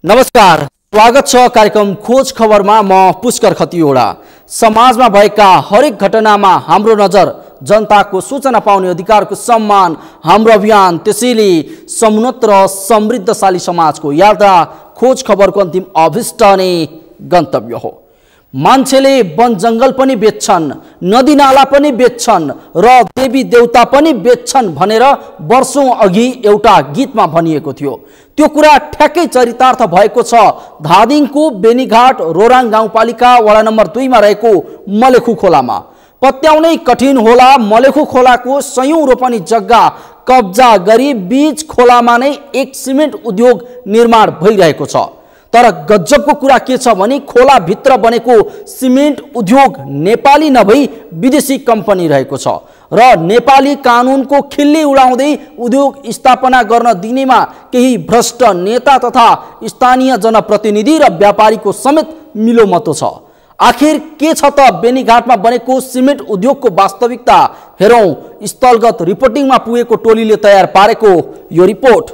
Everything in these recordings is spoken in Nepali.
नमस्कार, स्वागत छ कार्यक्रम खोज खबरमा। म पुष्कर खतिवडा। समाजमा भएका हरेक घटनामा हाम्रो नजर, जनताको सूचना पाउने अधिकारको सम्मान हाम्रो अभियान। त्यसैले समुन्नत र समृद्धशाली समाजको यात्रा खोज खबरको अन्तिम अभिष्ट नै गन्तव्य हो। मान्छेले वन जङ्गल पनि बेच्छन्, नदी नाला पनि बेच्छन् र देवी देवता पनि बेच्छन् भनेर वर्षौं अघि एउटा गीतमा भनिएको थियो। त्यो कुरा ठ्याक्कै चरितार्थ भएको छ धादिङको बेनीघाट रोराङ गाउँपालिका वडा नम्बर 2 मा रहेको मलेखु खोलामा। पत्याउनै कठिन होला, मलेखु खोलाको सयौं रोपनी जग्गा कब्जा गरी बीच खोलामा नै एक सिमेन्ट उद्योग निर्माण भइरहेको छ। तर गजबको कुरा के छ भने खोला भित्र बनेको सिमेन्ट उद्योग नेपाली नभई विदेशी कम्पनी रहेको छ र नेपाली कानुनको खिल्ली उडाउँदै उद्योग स्थापना गर्न दिनेमा केही भ्रष्ट नेता तथा स्थानीय जनप्रतिनिधि र व्यापारीको समेत मिलोमतो छ। आखिर के छ त बेनीघाटमा बनेको सिमेन्ट उद्योगको वास्तविकता? हेरौं स्थलगत रिपोर्टिङमा पुगेको टोलीले तयार पारेको यो रिपोर्ट।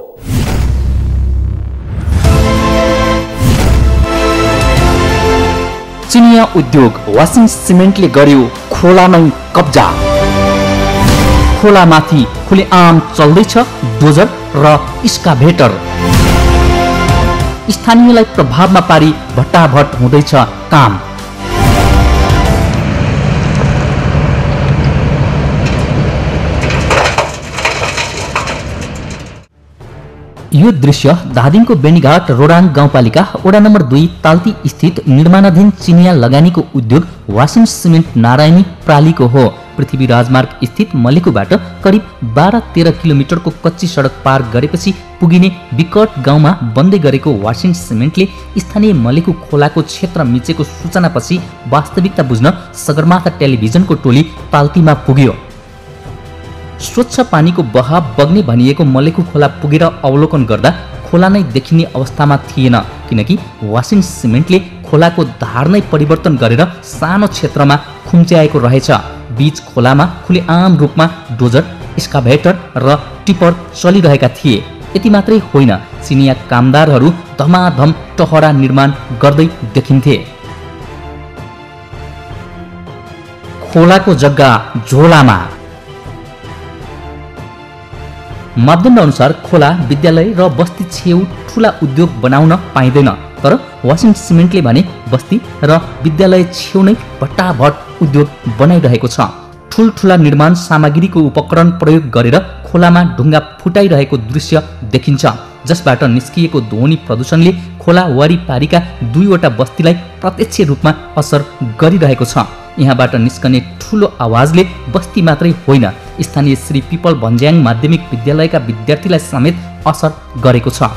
चिनिया उद्योग वासिङ सिमेन्टले गर्यो खोलामै कब्जा। खोलामाथि खुलेआम चल्दैछ डोजर र इस्काभेटर। स्थानीयलाई प्रभावमा पारी भट्टाभट हुँदैछ काम। यो दृश्य धादिङको बेनीघाट रोराङ गाउँपालिका वडा नम्बर 2 ताल्ती स्थित निर्माणाधीन चिनिया लगानीको उद्योग वासिङ सिमेन्ट नारायणी प्रालीको हो। पृथ्वी राजमार्ग स्थित मलेखुबाट करिब 12-13 किलोमिटरको कच्ची सडक पार गरेपछि पुगिने विकट गाउँमा बन्दै गरेको वासिङ सिमेन्टले स्थानीय मलेखु खोलाको क्षेत्र मिचेको सूचनापछि वास्तविकता बुझ्न सगरमाथा टेलिभिजनको टोली ताल्तीमा पुग्यो। स्वच्छ पानीको बहाव बग्ने भनिएको मलेखु खोला पुगेर अवलोकन गर्दा खोला नै देखिने अवस्थामा थिएन, किनकि वासिङ सिमेन्टले खोलाको धार नै परिवर्तन गरेर सानो क्षेत्रमा खुम्च्याएको रहेछ। बीच खोलामा खुलेआम रूपमा डोजर, एक्सकाभेटर र टिपर चलिरहेका थिए। यति मात्रै होइन, चिनिया कामदारहरू धमाधम टहरा निर्माण गर्दै देखिन्थे। खोलाको जग्गा झोलामा। मापदण्ड अनुसार खोला, विद्यालय र बस्ती छेउ ठुला उद्योग बनाउन पाइँदैन, तर वासिङ सिमेन्टले भने बस्ती र विद्यालय छेउ नै भट्टाभट उद्योग बनाइरहेको छ। ठुलठुला निर्माण सामग्रीको उपकरण प्रयोग गरेर खोलामा ढुङ्गा फुटाइरहेको दृश्य देखिन्छ, जसबाट निस्किएको ध्वनि प्रदूषणले खोला वारिपारिका 2वटा बस्तीलाई प्रत्यक्ष रूपमा असर गरिरहेको छ। यहाँबाट निस्कने ठुलो आवाजले बस्ती मात्रै होइन, स्थानीय श्री पिपल भन्ज्याङ माध्यमिक विद्यालयका विद्यार्थीलाई समेत असर गरेको छ।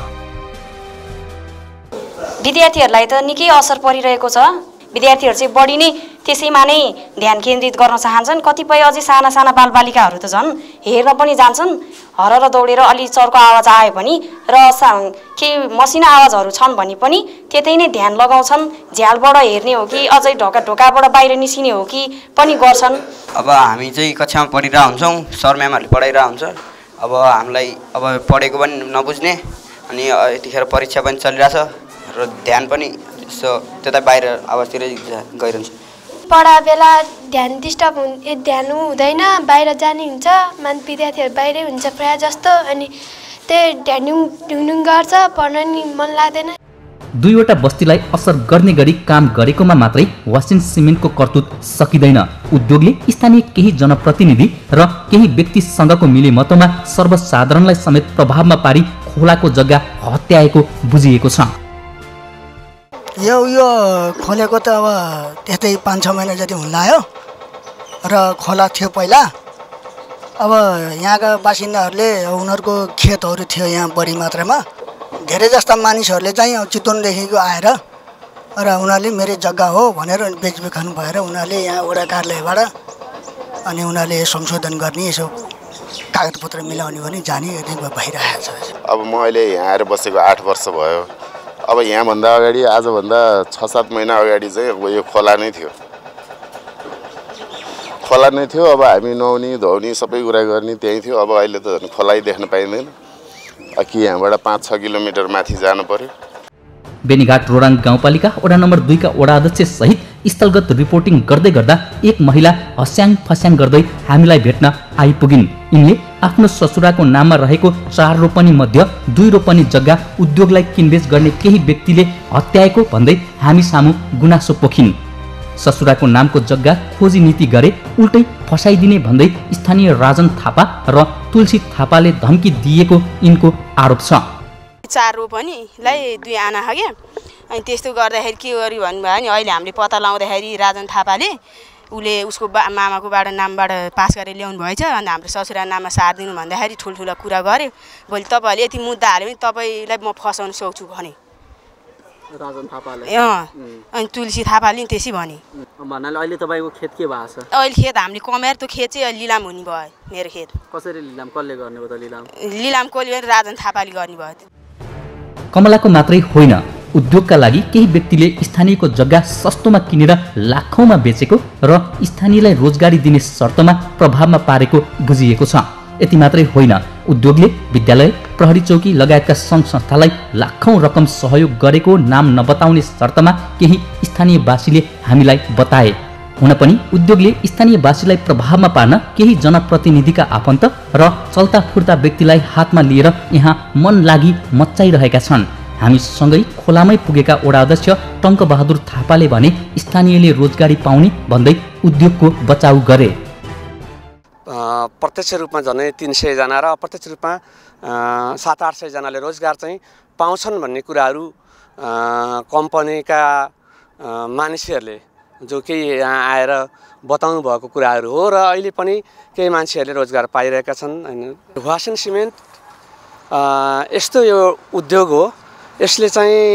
विद्यार्थीहरूलाई त निकै असर परिरहेको छ। विद्यार्थीहरू चाहिँ बढी नै त्यसैमा नै ध्यान केन्द्रित गर्न चाहन्छन्। कतिपय अझै साना साना बालबालिकाहरू त झन् हेर्न पनि जान्छन्, हरर दौडेर अलि चर्को आवाज आयो भने र केही मसिना आवाजहरू छन् भने पनि त्यतै नै ध्यान लगाउँछन्। झ्यालबाट हेर्ने हो कि अझै ढोकाबाट बाहिर निस्किने हो कि पनि गर्छन्। अब हामी चाहिँ कक्षामा पढिरहेको हुन्छौँ, सर म्यामहरूले पढाइरहेको हुन्छ। अब हामीलाई अब पढेको पनि नबुझ्ने, अनि यतिखेर परीक्षा पनि चलिरहेछ र ध्यान पनि यसो त्यता बाहिर आवाजतिरै गइरहन्छ। पढा बेला ध्यान डिस्टर्ब ध्यान हुँदैन, बाहिर जाने हुन्छ, विद्यार्थीहरू बाहिरै हुन्छ प्रायः जस्तो, अनि त्यही ध्यान ढुङढुङ गर्छ, पढ्न नि मन लाग्दैन। 2वटा बस्तीलाई असर गर्ने गरी काम गरेकोमा मात्रै वासिङ सिमेन्टको करतुत सकिँदैन। उद्योगले स्थानीय केही जनप्रतिनिधि र केही व्यक्तिसँगको मिलेमतोमा सर्वसाधारणलाई समेत प्रभावमा पारी खोलाको जग्गा हत्याएको बुझिएको छ। यो खोलेको त अब त्यस्तै 5-6 महिना जति हुन लाग्यो र खोला थियो पहिला। अब यहाँका बासिन्दाहरूले उनीहरूको खेतहरू थियो यहाँ बढी मात्रामा। धेरै जस्ता मानिसहरूले चाहिँ चितवनदेखिको आएर र उनीहरूले मेरो जग्गा हो भनेर बेचबिखन भएर उनीहरूले यहाँ वडा कार्यालयबाट अनि उनीहरूले संशोधन गर्ने, यसो कागजपत्र मिलाउने भने जाने भइरहेको छ। अब म अहिले यहाँ आएर बसेको 8 वर्ष भयो। अब यहाँभन्दा अगाडि, आजभन्दा 6-7 महिना अगाडि चाहिँ यो खोला नै थियो। खोला नै थियो। अब हामी नुहाउने धुवाउने सबै कुरा गर्ने त्यही थियो। अब अहिले त खोलै देख्न पाइँदैन। कि यहाँबाट 5-6 किलोमिटर माथि जानु पर्यो। बेनीघाट रोराङ गाउँपालिका वडा नम्बर 2 का वडा अध्यक्ष सहित स्थलगत रिपोर्टिङ गर्दै गर्दा एक महिला हस्याङ फस्याङ गर्दै हामीलाई भेट्न आइपुगिन्। यिनले आफ्नो ससुराको नाममा रहेको 4 रोपनी मध्ये 2 रोपनी जग्गा उद्योगलाई किनबेच गर्ने केही व्यक्तिले हत्याएको भन्दै हामी सामु गुनासो पोखिन्। ससुराको नामको जग्गा खोजी नीति गरे उल्टै फसाइदिने भन्दै स्थानीय राजन थापा र तुलसी थापाले धम्की दिएको यिनको आरोप छ। 4 रोपनीलाई 2 आना क्या अनि त्यस्तो गर्दाखेरि के गरी भन्नुभयो नि अहिले हामीले पत्ता लगाउँदाखेरि राजन थापाले उसले उसको मामाकोबाट नामबाट पास गरेर ल्याउनु भएछ अनि हाम्रो ससुरा नाममा सारिदिनु भन्दाखेरि ठुल्ठुला कुरा गऱ्यो। भोलि तपाईँहरूले यति मुद्दा हाल्यो भने तपाईँलाई म फसाउन सक्छु भने राजन थापाले अनि तुलसी थापाले नि त्यसै भने भन्नाले अहिले तपाईँको खेत के भएको छ? अहिले खेत हामीले कमाएर त्यो खेत चाहिँ लिलाम हुने भयो। मेरो खेत कसरी लिलाम कसले गर्ने हो त? लिलाम कसले राजन थापाले गर्ने भयो। कमलाको मात्रै होइन, उद्योगका लागि केही व्यक्तिले स्थानीयको जग्गा सस्तोमा किनेर लाखौँमा बेचेको र स्थानीयलाई रोजगारी दिने शर्तमा प्रभावमा पारेको बुझिएको छ। यति मात्रै होइन, उद्योगले विद्यालय, प्रहरी चौकी लगायतका सङ्घ संस्थालाई लाखौँ रकम सहयोग गरेको नाम नबताउने शर्तमा केही स्थानीयवासीले हामीलाई बताए। हुन पनि उद्योगले स्थानीयवासीलाई प्रभावमा पार्न केही जनप्रतिनिधिका आफन्त र चल्ता फुर्ता व्यक्तिलाई हातमा लिएर यहाँ मन लागि मच्चाइरहेका छन्। हामीसँगै खोलामै पुगेका वडा अध्यक्ष टङ्कबहादुर थापाले भने स्थानीयले रोजगारी पाउने भन्दै उद्योगको बचाउ गरे। प्रत्यक्ष रूपमा झनै 300 जना र अप्रत्यक्ष रूपमा 700-800 जनाले रोजगार चाहिँ पाउँछन् भन्ने कुराहरू कम्पनीका मानिसहरूले जो केही यहाँ आएर बताउनु भएको कुराहरू हो र अहिले पनि केही मान्छेहरूले रोजगार पाइरहेका छन्। वासन सिमेन्ट यस्तो यो उद्योग हो, यसले चाहिँ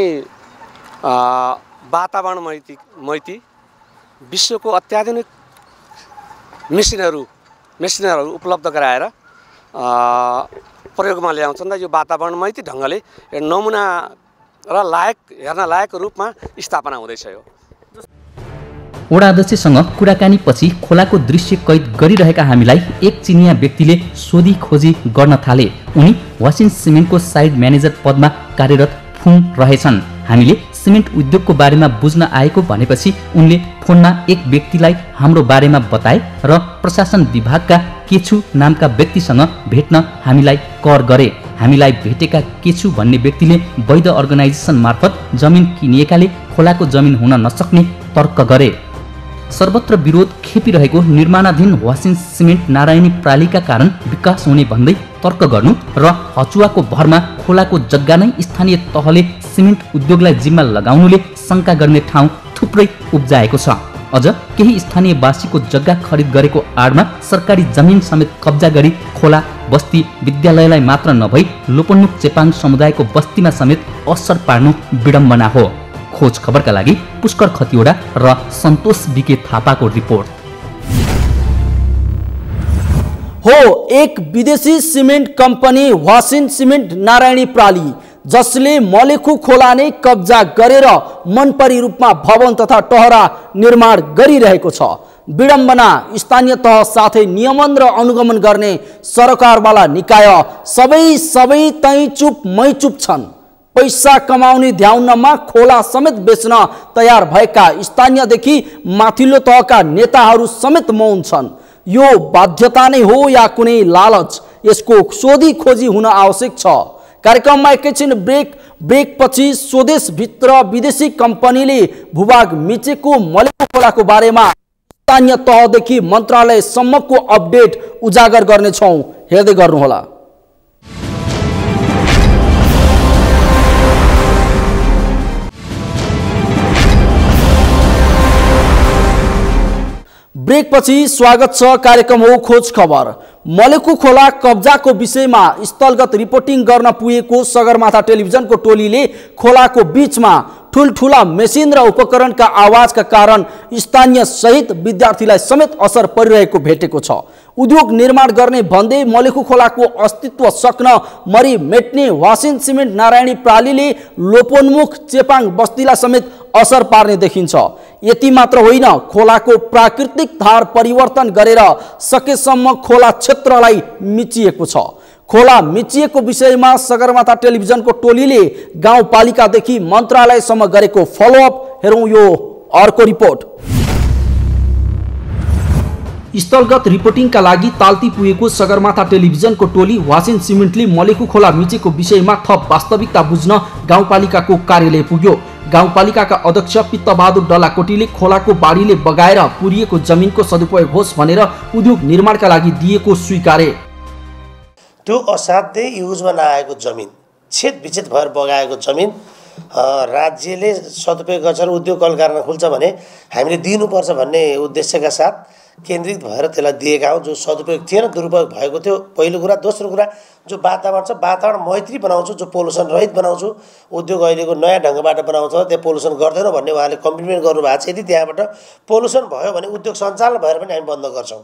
वातावरण मैती विश्वको अत्याधुनिक मेसिनहरू उपलब्ध गराएर प्रयोगमा ल्याउँछन् र यो वातावरण मैती ढङ्गले नमुना र हेर्न लायक रूपमा स्थापना हुँदैछ। यो वडा अध्यक्षसँग कुराकानी पछि खोलाको दृश्य कैद गरिरहेका हामीलाई एक चिनिया व्यक्तिले सोधी खोजी गर्न थाले। उनी वासिन सिमेन्टको साइड म्यानेजर पदमा कार्यरत फुङ रहेछन्। हामीले सिमेन्ट उद्योगको बारेमा बुझ्न आएको भनेपछि उनले फोनमा एक व्यक्तिलाई हाम्रो बारेमा बताए र प्रशासन विभागका केछु नामका व्यक्तिसँग भेट्न हामीलाई कर गरे। हामीलाई भेटेका केछु भन्ने व्यक्तिले वैध अर्गनाइजेसन मार्फत जमिन किनिएकाले खोलाको जमिन हुन नसक्ने तर्क गरे। सर्वत्र विरोध खेपिरहेको निर्माणाधीन वासिन सिमेन्ट नारायणी प्रालीका कारण विकास हुने भन्दै तर्क गर्नु र हचुवाको भरमा खोलाको जग्गा नै स्थानीय तहले सिमेन्ट उद्योगलाई जिम्मा लगाउनुले शङ्का गर्ने ठाउँ थुप्रै उब्जाएको छ। अझ केही स्थानीयवासीको जग्गा खरिद गरेको आडमा सरकारी जमिन समेत कब्जा गरी खोला बस्ती विद्यालयलाई मात्र नभई लोपन्मुख चेपाङ समुदायको बस्तीमा समेत असर पार्नु विडम्बना हो। खोज खबरका लागि पुष्कर खतिवडा र सन्तोष बिके थापाको रिपोर्ट। हो एक विदेशी सिमेन्ट कम्पनी वासिन सिमेन्ट नारायणी प्राली जसले मलेखु खोला नै कब्जा गरेर मनपरी रूपमा भवन तथा टहरा निर्माण गरिरहेको छ। विडम्बना, स्थानीय तह साथै नियमन र अनुगमन गर्ने सरकारवाला निकाय सबै तै चुप मै चुप छन्। पैसा कमाउने ध्याउनमा खोला समेत बेच्न तयार भएका स्थानीयदेखि माथिल्लो तहका नेताहरू समेत मौन छन्। यो बाध्यता नै हो या कुनै लालच? यसको सोधी खोजी हुन आवश्यक छ। कार्यक्रममा एकैछिन ब्रेकपछि स्वदेशभित्र विदेशी कम्पनीले भूभाग मिचेको मलेखु खोलाको बारेमा स्थानीय तहदेखि मन्त्रालयसम्मको अपडेट उजागर गर्नेछौँ। हेर्दै गर्नुहोला। ब्रेकपछि स्वागत छ। कार्यक्रम हो खोज खबर। मलेखु खोला कब्जाको विषयमा स्थलगत रिपोर्टिङ गर्न पुगेको सगरमाथा टेलिभिजनको टोलीले खोलाको बीचमा ठुलठुला मेसिन र उपकरणका आवाजका कारण स्थानीय सहित विद्यार्थीलाई समेत असर परिरहेको भेटेको छ। उद्योग निर्माण गर्ने भन्दै मलेखु खोलाको अस्तित्व सक्न मरी मेट्ने वासिन सिमेन्ट नारायणी प्रालीले लोपोन्मुख चेपाङ बस्तीलाई समेत असर पार्ने देखिन्छ। यति मात्र होइन, खोलाको प्राकृतिक धार परिवर्तन गरेर सकेसम्म खोला क्षेत्रलाई मिचिएको छ। खोला मिचिएको विषयमा सगरमाथा टेलिभिजनको टोलीले गाउँपालिकादेखि मन्त्रालयसम्म गरेको फलोअप हेरौँ यो अर्को रिपोर्ट। स्थलगत रिपोर्टिङका लागि ताल्ती पुगेको सगरमाथा टेलिभिजनको टोली वासिन सिमेन्टले मलेखु खोला मिचेको विषयमा थप वास्तविकता बुझ्न गाउँपालिकाको कार्यालय पुग्यो। गाउँपालिकाका अध्यक्ष पित्तबहादुर डलाकोटीले खोलाको बाढीले बगाएर पुरिएको जमिनको सदुपयोग होस् भनेर उद्योग निर्माणका लागि दिएको स्वीकारे। त्यो असाध्यै युजमा नआएको जमिन छेद विच्छेद भएर बगाएको जमिन राज्यले सदुपयोग गर्छ र उद्योग कल कारखाना खुल्छ भने हामीले दिनुपर्छ भन्ने उद्देश्यका साथ केन्द्रित भएर त्यसलाई दिएका हौँ। जो सदुपयोग थिएन दुरुपयोग भएको थियो पहिलो कुरा। दोस्रो कुरा जो वातावरण छ वातावरण मैत्री बनाउँछु, जो पोल्युसन रहित बनाउँछु, उद्योग अहिलेको नयाँ ढङ्गबाट बनाउँछ त्यहाँ पोल्युसन गर्दैन भन्ने उहाँले कमिटमेन्ट गर्नुभएको छ। यदि त्यहाँबाट पोल्युसन भयो भने उद्योग सञ्चालन भएर पनि हामी बन्द गर्छौँ।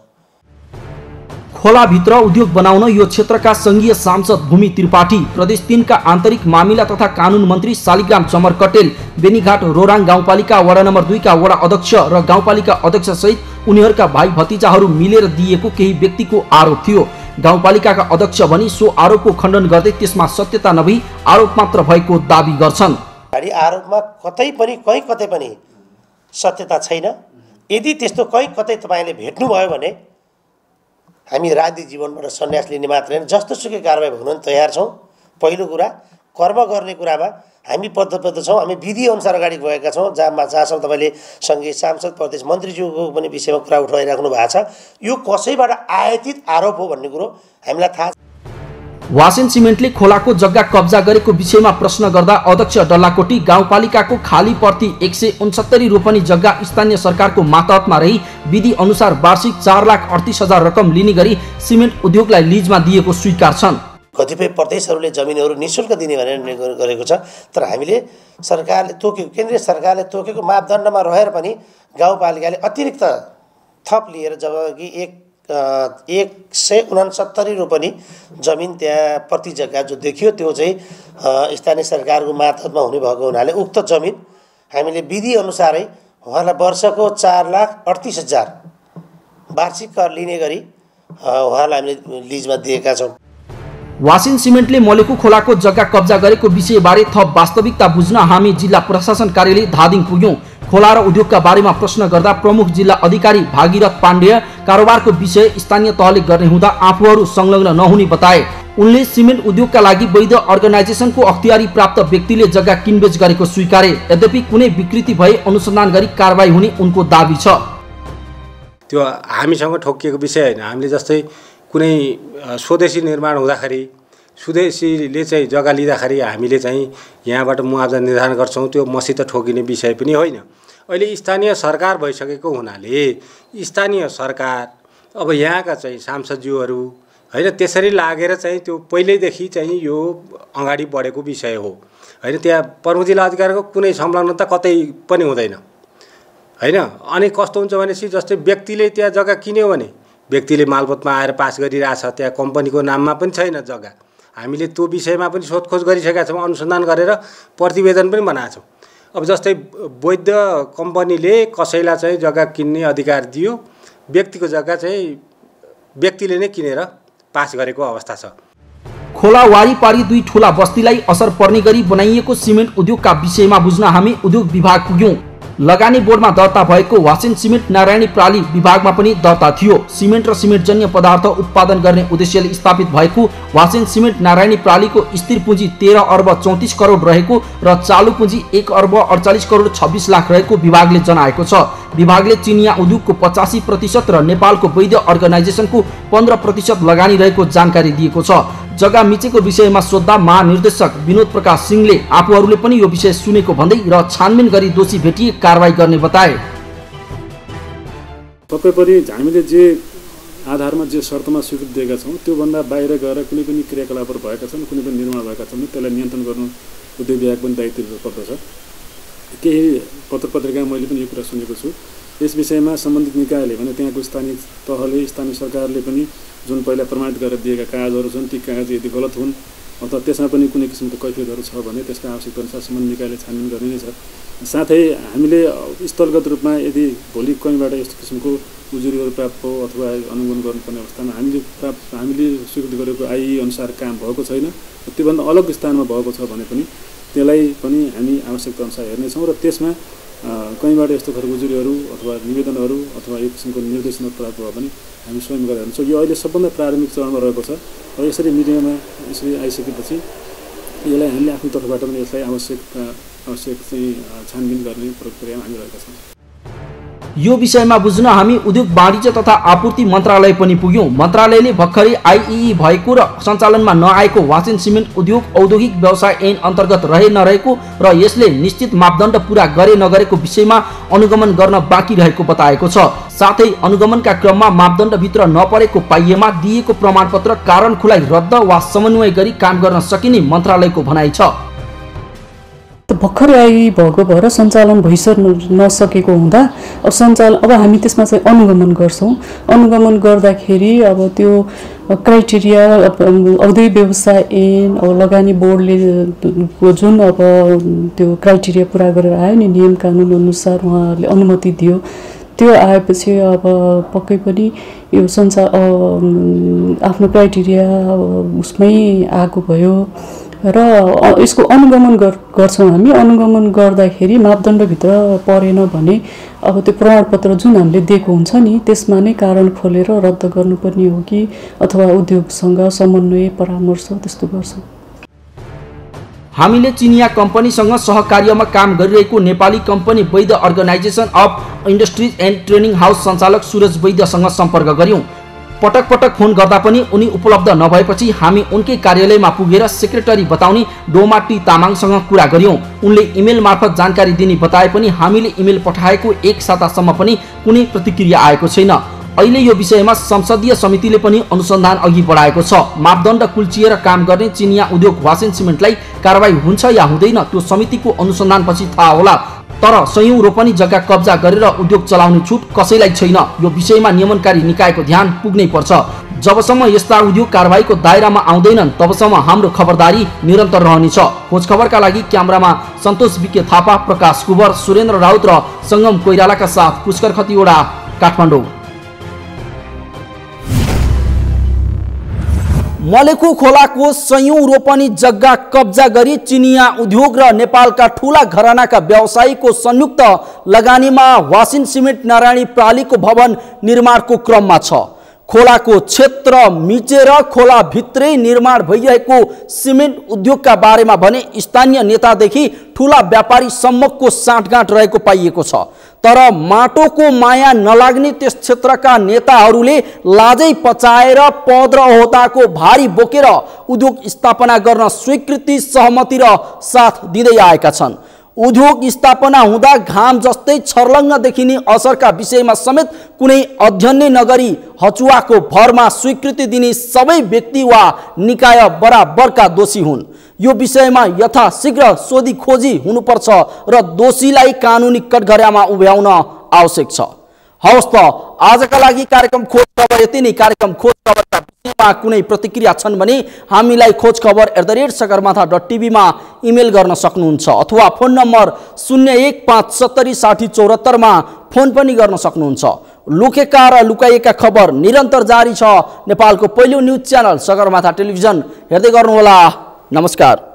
खोलाभित्र उद्योग बनाउन यो क्षेत्रका संघीय सांसद भूमि त्रिपाठी, प्रदेश 3 का आन्तरिक मामिला तथा कानुन मन्त्री शालिग्राम चमर कटेल, बेनीघाट रोराङ गाउँपालिका वडा नम्बर 2 का वडा अध्यक्ष र गाउँपालिका अध्यक्ष सहित उनीहरूका भाइ भतिजाहरू मिलेर दिएको केही व्यक्तिको आरोप थियो। गाउँपालिकाका अध्यक्ष भनी सो आरोपको खण्डन गर्दै त्यसमा सत्यता नभई आरोप मात्र भएको दाबी गर्छन्। आरोपमा कतै पनि सत्यता छैन। यदि त्यस्तो कतै तपाईले भेट्नुभयो भने हामी राजनीतिक जीवनबाट सन्यास लिने मात्र होइन, जस्तोसुकै कारबाही भोग्न तयार छौँ। पहिलो कुरा कर्म गर्ने कुरामा हामी बद्धबद्ध छौँ। हामी विधि अनुसार अगाडि गएका छौँ। जहाँसम्म तपाईँले सङ्घीय सांसद प्रदेश मन्त्रीज्यूको पनि विषयमा कुरा उठाइराख्नु भएको छ। यो कसैबाट आयातित आरोप हो भन्ने कुरो हामीलाई थाहा छ। वासिन सिमेन्टले खोलाको जग्गा कब्जा गरेको विषयमा प्रश्न गर्दा अध्यक्ष डल्लाकोटी गाउँपालिकाको खाली प्रति 169 रोपनी जग्गा स्थानीय सरकारको मातहतमा रही विधि अनुसार वार्षिक 4,38,000 रकम लिने गरी सिमेन्ट उद्योगलाई लिजमा दिएको स्वीकार्छन्। कतिपय प्रदेशहरूले जमिनहरू निःशुल्क दिने भनेर निर्णय गरेको छ, तर हामीले सरकारले तोकेको केन्द्रीय सरकारले तोकेको मापदण्डमा रहेर पनि गाउँपालिकाले अतिरिक्त थप लिएर जबकि 169 रोपनी जमिन त्यहाँ प्रति जग्गा जो देखियो त्यो चाहिँ स्थानीय सरकारको मातहतमा हुने भएको हुनाले उक्त जमिन हामीले विधि अनुसारै उहाँलाई वर्षको 4,38,000 वार्षिक कर लिने गरी उहाँलाई हामीले लिजमा दिएका छौँ। वासिन सिमेन्टले मलेखु खोलाको जग्गा कब्जा गरेको विषयबारे थप वास्तविकता बुझ्न हामी जिल्ला प्रशासन कार्यालय धादिङ पुग्यौं। खोला र उद्योगका बारेमा प्रश्न गर्दा प्रमुख जिल्ला अधिकारी भागीरथ पाण्डेय कारोबारको विषय स्थानीय तहले गर्ने हुँदा आफूहरू संलग्न नहुने बताए। उनले सिमेन्ट उद्योगका लागि वैध अर्गनाइजेसनको अख्तियारी प्राप्त व्यक्तिले जग्गा किनबेच गरेको स्वीकारे। यद्यपि कुनै विकृति भए अनुसन्धान गरी कारबाही हुने उनको दाबी छ। त्यो हामीसँग ठोकिएको विषय होइन। हामीले जस्तै कुनै स्वदेशी निर्माण हुँदाखेरि स्वदेशीले चाहिँ जग्गा लिँदाखेरि हामीले चाहिँ यहाँबाट मुआवजा निर्धारण गर्छौँ। त्यो मसित ठोकिने विषय पनि होइन। अहिले स्थानीय सरकार भइसकेको हुनाले स्थानीय सरकार अब यहाँका चाहिँ सांसदज्यूहरू होइन त्यसरी लागेर चाहिँ त्यो पहिल्यैदेखि चाहिँ यो अगाडि बढेको विषय हो होइन। त्यहाँ प्रमुख जिल्ला अधिकारीको कुनै संलग्नता कतै पनि हुँदैन होइन। अनि कस्तो हुन्छ भनेपछि जस्तै व्यक्तिले त्यहाँ जग्गा किन्यो भने व्यक्तिले मालपोतमा आएर पास गरिरहेछ, त्यहाँ कम्पनीको नाममा पनि छैन जग्गा। हामीले त्यो विषयमा पनि सोधखोज गरिसकेका छौँ, अनुसन्धान गरेर प्रतिवेदन पनि बनाएको छौँ। अब जस्तै वैध कम्पनीले कसैलाई चाहिँ जग्गा किन्ने अधिकार दियो, व्यक्तिको जग्गा चाहिँ व्यक्तिले नै किनेर पास गरेको अवस्था छ। खोला वारिपारी 2 ठूला बस्तीलाई असर पर्ने गरी बनाइएको सिमेन्ट उद्योगका विषयमा बुझ्न हामी उद्योग विभाग पुग्यौं। लगानी बोर्डमा दर्ता भएको वासिन सिमेन्ट नारायणी प्राली विभागमा पनि दर्ता थियो। सिमेन्ट र सिमेन्टजन्य पदार्थ उत्पादन गर्ने उद्देश्यले स्थापित भएको वासिन सिमेन्ट नारायणी प्रालीको स्थिर पुँजी 13 अर्ब 34 करोड रहेको र चालु पुँजी 1 अर्ब 48 करोड 26 लाख रहेको विभागले जनाएको छ। विभागले चिनिया उद्योगको 85% र नेपालको वैध अर्गनाइजेसनको 15% लगानी रहेको जानकारी दिएको छ। जग्गा मिचेको विषयमा सोध्दा महानिर्देशक विनोद प्रकाश सिंहले आफूहरूले पनि यो विषय सुनेको भन्दै र छानबिन गरी दोषी भेटिए कारबाही गर्ने बताए। पक्कै पनि हामीले जे आधारमा जे शर्तमा स्वीकृति दिएका छौँ त्योभन्दा बाहिर गएर कुनै पनि क्रियाकलापहरू भएका छन्, कुनै पनि निर्माण भएका छन्, त्यसलाई नियन्त्रण गर्नु उद्योग विभाग पनि दायित्व पर्दछ। केही पत्र पत्रिकामा मैले पनि यो कुरा सुनेको छु। यस विषयमा सम्बन्धित निकायले भने त्यहाँको स्थानीय तहले स्थानीय सरकारले पनि जुन पहिला प्रमाणित गरेर दिएका कागजहरू छन् ती कागज यदि गलत हुन् अथवा त्यसमा पनि कुनै किसिमको कैफियतहरू छ भने त्यसको आवश्यकता अनुसार सम्बन्धित निकायले छानबिन गर्ने नै छ। साथै हामीले स्थलगत रूपमा यदि भोलि कहीँबाट यस्तो किसिमको उजुरीहरू प्राप्त हो अथवा अनुगमन गर्नुपर्ने अवस्थामा हामीले स्वीकृत गरेको आइई अनुसार काम भएको छैन, त्योभन्दा अलग स्थानमा भएको छ भने पनि त्यसलाई पनि हामी आवश्यकता अनुसार हेर्नेछौँ र त्यसमा कहीँबाट यस्तो खालको उजुरीहरू अथवा निवेदनहरू अथवा यो किसिमको निर्देशनहरू प्राप्त भयो भने हामी स्वयं गरेर हेर्छौँ। यो अहिले सबभन्दा प्रारम्भिक चरणमा रहेको छ र यसरी मिडियामा यसरी आइसकेपछि यसलाई हामीले आफ्नो तर्फबाट पनि यसलाई आवश्यक चाहिँ छानबिन गर्ने प्रक्रियामा हामी रहेका छौँ। यो विषयमा बुझ्न हामी उद्योग वाणिज्य तथा आपूर्ति मन्त्रालय पनि पुग्यौं। मन्त्रालयले भर्खरै आइई भएको र सञ्चालनमा नआएको वासिन सिमेन्ट उद्योग औद्योगिक व्यवसाय ऐन अन्तर्गत रहे नरहेको र यसले निश्चित मापदण्ड पूरा गरे नगरेको विषयमा अनुगमन गर्न बाँकी रहेको बताएको छ। साथै अनुगमनका क्रममा मापदण्डभित्र नपरेको पाइएमा दिएको प्रमाणपत्र कारण खुलाई रद्द वा समन्वय गरी काम गर्न सकिने मन्त्रालयको भनाइ छ। भर्खरै आइई भएको भएर सञ्चालन नसकेको हुँदा अब हामी त्यसमा चाहिँ अनुगमन गर्छौँ। अनुगमन गर्दाखेरि अब त्यो क्राइटेरिया औद्योगिक व्यवसाय ऐन अब लगानी बोर्डले जुन अब त्यो क्राइटेरिया पुरा गरेर आयो नि, नियम कानुन अनुसार उहाँहरूले अनुमति दियो, त्यो आएपछि अब पक्कै पनि यो आफ्नो क्राइटेरिया उसमै आएको भयो र यसको अनुगमन गर्छौँ हामी। अनुगमन गर्दाखेरि मापदण्डभित्र परेन भने अब त्यो प्रमाणपत्र जुन हामीले दिएको हुन्छ नि त्यसमा नै कारण खोलेर रद्द गर्नुपर्ने हो कि अथवा उद्योगसँग समन्वय परामर्श त्यस्तो गर्छौँ। हामीले चिनिया कम्पनीसँग सहकार्यमा काम गरिरहेको Nepali company Vaidya organisation of industries and training house सञ्चालक सुरज वैद्यसँग सम्पर्क गर्यौं। पटक पटक फोन गर्दा पनि उनी उपलब्ध नभएपछि हामी उनकै कार्यालयमा पुगेर सेक्रेटरी बताउने डोमा टी तामाङसँग कुरा गर्यौं। उनले इमेल मार्फत जानकारी दिने बताए पनि हामीले इमेल पठाएको 1 सातासम्म पनि कुनै प्रतिक्रिया आएको छैन। अहिले यो विषयमा संसदीय समितिले पनि अनुसन्धान अघि बढाएको छ। मापदण्ड कुल्चिएर काम गर्ने चिनिया उद्योग वासिन सिमेन्टलाई कारबाही हुन्छ या हुँदैन त्यो समितिको अनुसन्धानपछि थाहा होला। तर सयौं रोपनी जग्गा कब्जा गरेर उद्योग चलाउने छुट कसैलाई छैन। यो विषयमा नियमनकारी निकायको ध्यान पुग्नै पर्छ। जबसम्म यस्ता उद्योग कारबाहीको दायरामा आउँदैनन् तबसम्म हाम्रो खबरदारी निरन्तर रहनेछ। खोज खबरका लागि क्यामेरामा सन्तोष बिके थापा, प्रकाश कुवर, सुरेन्द्र राउत र संगम कोइरालाका साथ पुष्कर खतिवडा, काठमाडौँ। मलेखु खोलाको सयौं रोपनी जग्गा कब्जा गरी चिनिया उद्योग र नेपालका ठूला घरानाका व्यवसायीको संयुक्त लगानीमा वासिन सिमेन्ट नारायणी प्रालीको भवन निर्माणको क्रममा छ। खोलाको क्षेत्र मिचेर खोला भित्रै निर्माण भइरहेको सिमेन्ट उद्योगका बारेमा भने स्थानीय नेतादेखि ठूला व्यापारी सम्मको साँठगाँठ रहेको पाइएको छ। तर माटोको माया नलाग्ने त्यस क्षेत्रका नेताहरूले लाजै पचाएर पद र ओहदाको भारी बोकेर उद्योग स्थापना गर्न स्वीकृति, सहमति र साथ दिँदै आएका छन्। उद्योग स्थापना हुँदा घाम जस्तै छर्लङ्ग देखिने असरका विषयमा समेत कुनै अध्ययन नगरी हचुवाको भरमा स्वीकृति दिने सबै व्यक्ति वा निकाय बराबरका दोषी हुन्। यो विषयमा यथाशीघ्र सोधी खोजी हुनुपर्छ र दोषीलाई कानुनी कठघरामा उभ्याउन आवश्यक छ। हवस् त आजका लागि कार्यक्रम खोज खबर यति नै। कार्यक्रम खोज खबरका विषयमा कुनै प्रतिक्रिया छन् भने हामीलाई खोजखबर@sagarmatha.tv मा इमेल गर्न सक्नुहुन्छ अथवा फोन नम्बर 0157076074 मा फोन पनि गर्न सक्नुहुन्छ। लुकेका र लुकाइएका खबर निरन्तर जारी छ। नेपालको पहिलो न्युज च्यानल सगरमाथा टेलिभिजन हेर्दै गर्नुहोला। नमस्कार।